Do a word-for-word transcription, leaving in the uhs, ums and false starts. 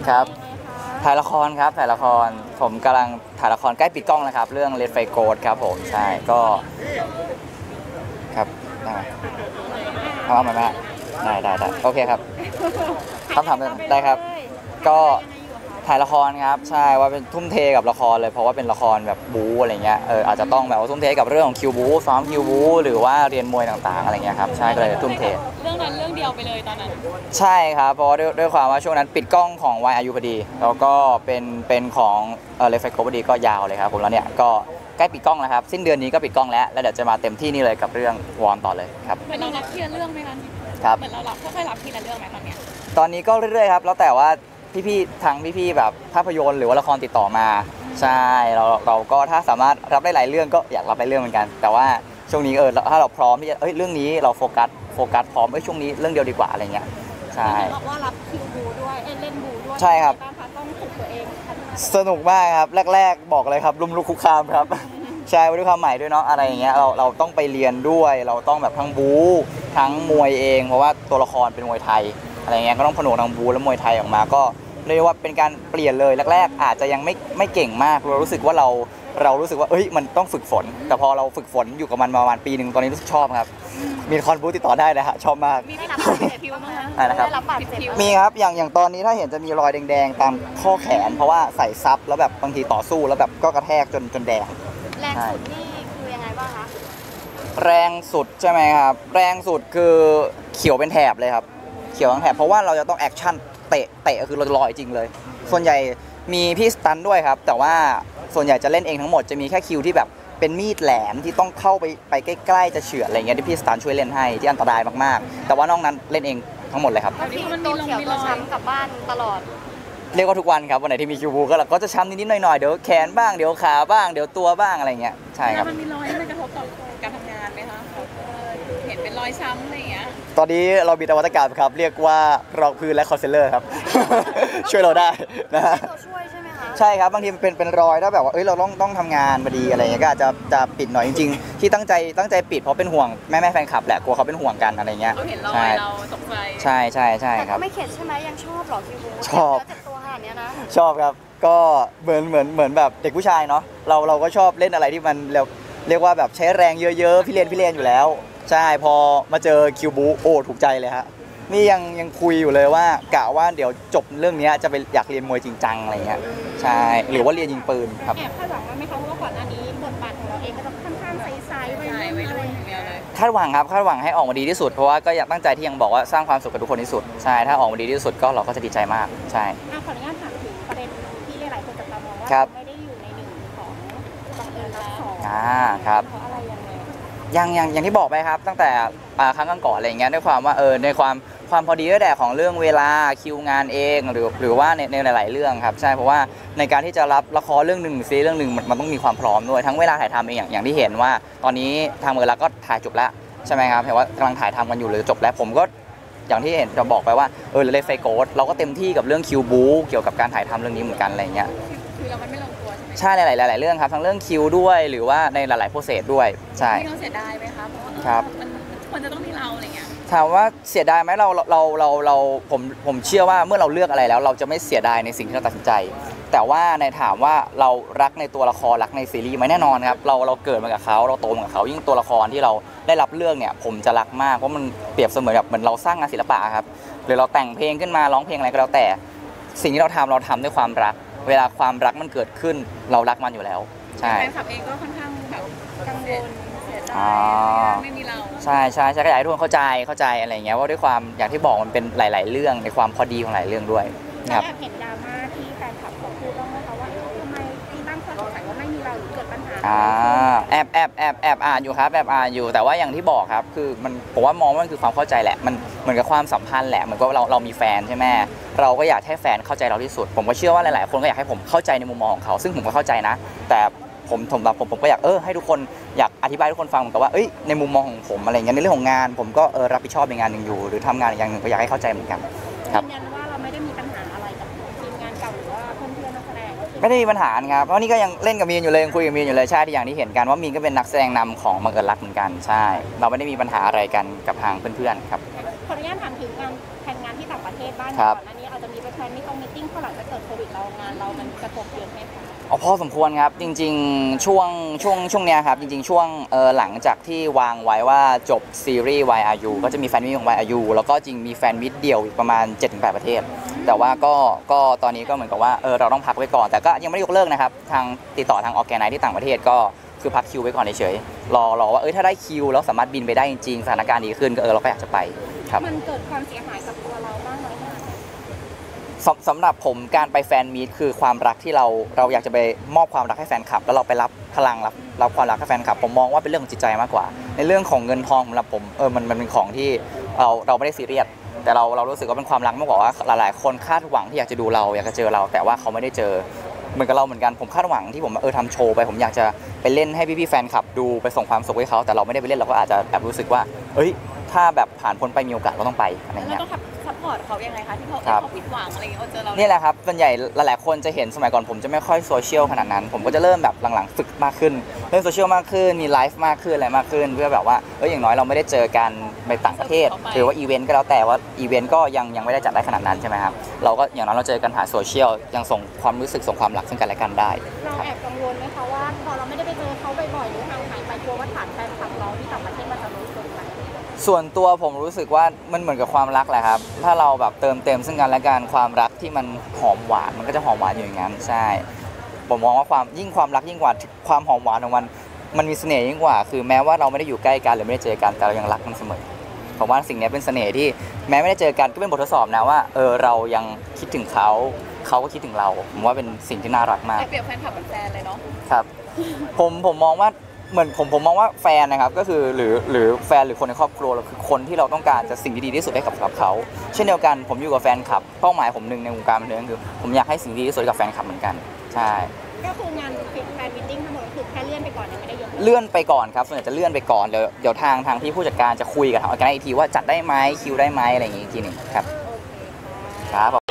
ครับถ่ายละครครับถ่ายละครผมกำลังถ่ายละครใกล้ปิดกล้องแล้วครับเรื่อง Red Flag Ghost ครับผมใช่ก็ครับได้ไหมเอาเอามาไหมได้ได้ได้โอเคครับคำถามได้ครับก็ถ่ายละครครับใช่ว่าเป็นทุ่มเทกับละครเลยเพราะว่าเป็นละครแบบบู๊อะไรเงี้ยเอออาจจะต้องแบบว่าทุ่มเทกับเรื่องของคิวบู๊ซ้อมคิวบู๊หรือว่าเรียนมวยต่างๆอะไรเงี้ยครับใช่ก็เลยทุ่มเทเรื่องนั้นเรื่องเดียวไปเลยตอนนั้นใช่ครับเพราะด้วยด้วยความว่าช่วงนั้นปิดกล้องของวายอายุพอดีแล้วก็เป็นเป็นของเออเลฟเฟกโกพอดีก็ยาวเลยครับผมแล้วเนี่ยก็ใกล้ปิดกล้องแล้วครับสิ้นเดือนนี้ก็ปิดกล้องแล้วแล้วเดี๋ยวจะมาเต็มที่นี่เลยกับเรื่องวอนต่อเลยครับเหมือนเรารับทีละเรื่องไหมคะครับเหมือนเรารับค่อยๆรับทีละเรื่องไหมตอนเนี้ยตอนนี้ก็เรื่อยๆครับแล้วแต่ว่าพี่ๆทางพี่ๆแบบภาพยนตร์หรือว่าละครติดต่อมาใช่เราเราก็ถ้าสามารถรับได้หลายเรื่องก็อยากรับหลายเรื่องเหมือนกันแต่ว่าช่วงนี้เออถ้าเราพร้อมที่จะเอ้ยเรื่องนี้เราโฟกัสโฟกัสพร้อมเอ้ยช่วงนี้เรื่องเดียวดีกว่าอะไรเงี้ยใช่บอกว่ารับคิวบูด้วยเล่นบูด้วยใช่ครับต้องฝึกตัวเองสนุกมากครับแรกๆบอกเลยครับลุมลุกคุกคามครับใช่ด้วยความใหม่ด้วยเนาะอะไรอย่างเงี้ยเราเราต้องไปเรียนด้วยเราต้องแบบทั้งบู๊ทั้งมวยเองเพราะว่าตัวละครเป็นมวยไทยอะไรเงี้ยก็ต้องผนวกทั้งบู๊และมวยไทยออกมาก็เรียกว่าเป็นการเปลี่ยนเลยแรกๆอาจจะยังไม่ไม่เก่งมากเรารู้สึกว่าเราเรารู้สึกว่าเอ้ยมันต้องฝึกฝนแต่พอเราฝึกฝนอยู่กับมันประมาณปีหนึ่งตอนนี้รู้สึกชอบครับมีคอนบู๊ติดต่อได้นะฮะชอบมากมีได้รับบาดเจ็บผิวมั้งคะได้รับบาดเจ็บมีครับอย่างอย่างตอนนี้ถ้าเห็นจะมีรอยแดงๆตามข้อแขนเพราะว่าใส่ซับแล้วแบบบางทีต่อสู้แล้วแบบก็กระแทกจนจนแดงแรงสุดนี่คือยังไงบ้างคะแรงสุดใช่ไหมครับแรงสุดคือเขียวเป็นแถบเลยครับเขียวทั้งแถบเพราะว่าเราจะต้องแอคชั่นเตะเตะคือลอยจริงเลยส่วนใหญ่มีพี่สตันด้วยครับแต่ว่าส่วนใหญ่จะเล่นเองทั้งหมดจะมีแค่คิวที่แบบเป็นมีดแหลมที่ต้องเข้าไปไปใกล้ๆจะเฉือนอะไรเงี้ยที่พี่สตันช่วยเล่นให้ที่อันตรายมากๆแต่ว่านอกนั้นเล่นเองทั้งหมดเลยครับที่มันตัวเขียวตัวช้ำกับบ้านตลอดเรียกว่าทุกวันครับวันไหนที่มีคิวบูก็เราก็จะช้ำนิดๆหน่อยๆเดี๋ยวแขนบ้างเดี๋ยวขาบ้างเดี๋ยวตัวบ้างอะไรเงี้ยใช่ครับมันมีรอยที่มันกระทบต่อการทำงานไหมคะเห็นเป็นรอยช้ำอะไรอย่างเงี้ยตอนนี้เรามีนวัตกรรมครับเรียกว่ารองพื้นและคอนซีลเลอร์ครับ ช่วยเราได้นะฮะตัวช่วยใช่ไหมคะใช่ครับบางทีเป็นเป็นรอยถ้าแบบว่าเอ้ยเราต้องต้องทำงานพอดีอะไรเงี้ยก็อาจจะจะปิดหน่อยจริงๆที่ตั้งใจตั้งใจปิดเพราะเป็นห่วงแม่แม่แฟนคลับแหละกลัวเขาเป็นห่วงกันอะไรเงี้ยเขาเห็นรอยเราตกใจใช่ใช่ใช่ครับไม่เข็ดใช่ไหมยังชอบหรอคิวบูชอบเจ็บตัวขนาดนี้นะชอบครับก็เหมือนเหมือนเหมือนแบบเด็กผู้ชายเนาะเราเราก็ชอบเล่นอะไรที่มันเรียกเรียกว่าแบบใช้แรงเยอะๆพี่เรียนพี่เรียนอยู่แล้วใช่พอมาเจอคิวบูโอ้ถูกใจเลยฮะนี่ยังยังคุยอยู่เลยว่ากะว่าเดี๋ยวจบเรื่องนี้จะไปอยากเรียนมวยจริงจังอะไรเงี้ยใช่หรือว่าเรียนยิงปืนครับแอบคาดหวังไหมคะเพราะว่าก่อนหน้านี้บทบาทของเราเองก็จะค่อนข้างใสๆไปเรื่อยๆอะไรอย่างเงี้ยเลยคาดหวังครับคาดหวังให้ออกมาดีที่สุดเพราะว่าก็อยากตั้งใจที่ยังบอกว่าสร้างความสุขกับทุกคนที่สุดใช่ถ้าออกมาดีที่สุดก็เราก็จะดีใจมากใช่ขออนุญาตถามถึงประเด็นที่หลายๆคนจับตามองว่าไม่ได้อยู่ในหนึ่งของบังเอิญรักสองอ่าครับเพราะอะไรยังไงยังยังอย่างที่บอกไปครับตั้งแต่ครั้งก่อนๆอะไรเงี้ยด้วยความว่าเออในความความพอดีด้วยแหละของเรื่องเวลาคิวงานเองหรือหรือว่าในในหลายๆเรื่องครับใช่เพราะว่าในการที่จะรับละครเรื่องหนึ่งซีเรื่องหนึ่งมันต้องมีความพร้อมด้วยทั้งเวลาถ่ายทำเองอย่างอย่างที่เห็นว่าตอนนี้ทางเวลาก็ถ่ายจบแล้วใช่ไหมครับเห็นว่ากำลังถ่ายทำกันอยู่หรือจบแล้วผมก็อย่างที่เห็นจะบอกไปว่าเออเลฟไฟโกสเราก็เต็มที่กับเรื่องคิวบูเกี่ยวกับการถ่ายทำเรื่องนี้เหมือนกันอะไรเงี้ยคือเราไม่ลงตัวใช่ไหมใช่หลายๆหลายๆเรื่องครับทั้งเรื่องคิวด้วยหรือว่าในหลายๆโปรเซสด้วยใช่ที่เราเสียดายไหมคะเพราะว่าครับมันควรจะต้องมีเราอะไรเงี้ยถามว่าเสียดายไหมเราเราเราเราผมผมเชื่อว่าเมื่อเราเลือกอะไรแล้วเราจะไม่เสียดายในสิ่งที่เราตัดสินใจแต่ว่าในถามว่าเรารักในตัวละครรักในซีรีส์ไหมแน่นอนครับเราเราเกิดมากับเขาเราโตมากับเขายิ่งตัวละครที่เราได้รับเลือกเนี่ยผมจะรักมากเพราะมันเปรียบเสมือนแบบเหมือนเราสร้างงานศิลปะครับหรือเราแต่งเพลงขึ้นมาร้องเพลงอะไรก็แล้วแต่สิ่งที่เราทำเราทำด้วยความรักเวลาความรักมันเกิดขึ้นเรารักมันอยู่แล้วใช่แฟนคลับเองก็ค่อนข้างแบบกังวลเสียใจไม่มีเราใช่ใช่ใช่ก็อยากให้ทุกคนเข้าใจเข้าใจอะไรอย่างเงี้ยว่าด้วยความอย่างที่บอกมันเป็นหลายๆเรื่องในความพอดีของหลายเรื่องด้วยครับเห็นดราม่าที่แฟนคลับเขาพูดว่าเขาว่าทำไมที่ตั้งข้อสงสัยว่าไม่มีเราหรือเกิดปัญหาอ่าแอบแอบแอบแอบอ่านอยู่ครับแอบอ่านอยู่แต่ว่าอย่างที่บอกครับคือมันผมว่ามองว่ามันคือความเข้าใจแหละมันเหมือนกับความสัมพันธ์แหละเหมือนกับเราเรามีแฟนใช่ไหมเราก็อยากให้แฟนเข้าใจเราที่สุดผมก็เชื่อว่าหลายๆคนก็อยากให้ผมเข้าใจในมุมมองของเขาซึ่งผมก็เข้าใจนะแต่ผมผมผมผมก็อยากเออให้ทุกคนอยากอธิบายทุกคนฟังเหมือนกับว่าเอ้ยในมุมมองของผมอะไรเงี้ยในเรื่องของงานผมก็เออรับผิดชอบในงานหนึ่งอยู่หรือทำงานอีกอย่างหนึ่งก็อยากให้เข้าใจเหมือนกันครับยืนยันว่าเราไม่ได้มีปัญหาอะไรกับทีมงานเก่าหรือว่าเพื่อนๆนักแสดงไม่ได้มีปัญหาครับเพราะนี่ก็ยังเล่นกับมีนอยู่เลยยังคุยกับมีนอยู่เลยใช่ที่อย่างที่เห็นกันว่ามีนก็เป็นนักแสดงนำของบังเอิญรักเหมือนกันใช่เราไม่ได้มีปัญหาอะไรกันกับทางเพื่อนๆครับขออนุญาตถามถึงงานแทนงานที่ต่างประเทศบ้างก่อนอันนี้เออาจจะมีไปแพลนมิตรงมิทติ้งพอหลังจากเกิดโควิดเรางานเรามันกระทบเยอะไหมคะอ๋อพอสมควรครับจริงๆช่วงช่วงช่วงเนี้ยครับจริงๆช่วงเออหลังจากที่วางไว้ว่าจบซีรีส์ วาย อาร์ ยู ก็จะมีแฟนมิตของ วาย อาร์ ยู แล้วก็จริงมีแฟนมิตเดี่ยวอีกประมาณ เจ็ดถึงแปด ประเทศ แต่ว่าก็ก็ตอนนี้ก็เหมือนกับว่าเออเราต้องพักไว้ก่อน แต่ก็ยังไม่ได้ยกเลิกนะครับทางติดต่อทางออร์แกไนซ์ที่ต่างประเทศก็คือพักคิวไว้ก่อนเฉยๆรอรอว่าเออถ้าได้คิวแล้วสามารถบินไปได้จริงๆสถานการณ์ดีขึ้นก็เออเราก็อยากจะไปครับมันเกิดความเสียหายกับตัวเราบ้างไหมคะสำสำหรับผมการไปแฟนมีตคือความรักที่เราเราอยากจะไปมอบความรักให้แฟนคลับ แล้วเราไปรับพลังรับรับความรักให้แฟนคลับผมมองว่าเป็นเรื่องของจิตใจมากกว่า ในเรื่องของเงินทองสำหรับผมเออมันมันเป็นของที่เราเราไม่ได้ซีเรียสแต่เราเรารู้สึกว่าเป็นความรักมากกว่าว่าหลายๆ คนคาดหวังที่อยากจะดูเราอยากจะเจอเรา แต่ว่าเขาไม่ได้เจอเหมือนกับเราเหมือนกันผมคาดหวังที่ผมเออทำโชว์ไปผมอยากจะไปเล่นให้พี่ๆแฟนคลับดูไปส่งความสุขให้เขาแต่เราไม่ได้ไปเล่นเราก็อาจจะแอบรู้สึกว่าเอ้ยถ้าแบบผ่านพ้นไปมีโอกาสเราต้องไปอะไรแล้วเงี้ยต้องซัพพอร์ตเขายังไงคะที่เขาครับเขาผิดหวังอะไรอย่างเงี้ยเขาเจอเรานี่แหละครับส่วนใหญ่หลายๆคนจะเห็นสมัยก่อนผมจะไม่ค่อยโซเชียลขนาดนั้น ผมก็จะเริ่มแบบหลังๆฝึกมากขึ้นเล่นโซเชียลมากขึ้นมีไลฟ์มากขึ้นอะไรมากขึ้น เพื่อแบบว่าเอออย่างน้อยเราไม่ได้เจอกันในต่างประเทศหรือว่าอีเวนต์ก็แล้วแต่ว่าอีเวนต์ก็ยังยังไม่ได้จัดได้ขนาดนั้นใช่ไหมครับเราก็อย่างน้อยเราเจอกันผ่านโซเชียลยังส่งความรู้สึกส่งความรักซึ่งกันและกันได้เราแอบกังวลไหมคะว่าพอเราไม่ได้ไปเจอเขาบ่อยๆหรือห่างหายไปกลัวว่าฐานแฟนคลับเราที่ต่างประเทศมันจะรู้สึกไหมส่วนตัวผมรู้สึกว่ามันเหมือนกับความรักแหละครับถ้าเราแบบเติมเต็มซึ่งกันและกันความรักที่มันหอมหวานมันก็จะหอมหวานอยู่อย่างนั้นใช่ผมมองว่าความยิ่งความรักยิ่งกว่าความหอมหวานของมันมันมีเสน่ห์ยิ่งกว่าคือแม้ว่าเราไม่ได้อยู่ใกล้กันหรือไม่ได้เจอกันแต่เรายังรักกันเสมอผมว่าสิ่งนี้เป็นเสน่ห์ที่แม้ไม่ได้เจอกันก็เป็นบททดสอบนะว่าเออเรายังคิดถึงเขาเขาก็คิดถึงเราผมว่าเป็นสิ่งที่น่ารักมากได้เปรียบแฟนคลับเป็นแฟนเลยเนาะครับ ผมผมมองว่าเหมือนผมผมมองว่าแฟนนะครับก็คือหรือหรือแฟนหรือคนในครอบครัวเราคือคนที่เราต้องการจะสิ่งที่ดีที่สุดให้กับกับเขา เช่นเดียวกันผมอยู่กับแฟนคลับเป้าหมายผมหนึ่งในวงการบันเทิงคือผมอยากให้สิ่งดีที่สุดกับแฟนคลับเหมือนกันใช่ก็คืองานฟิตแฟนมิทติ้งทั้งหมดก็คือแค่เลื่อนไปก่อนยังไม่ได้ยกเลิกเลื่อนไปก่อนครับส่วนใหญ่จะเลื่อนไปก่อนเดี๋ยวเดี๋ยวทางทางที่ผู้จัดการจะคุยกับทางออร์แกไนซ์อีกทีว่าจัดได้ไหมคิวได้ไหมอะไรอย่างงี้อีกทีหนึ่งครับโอเคค่ะครับ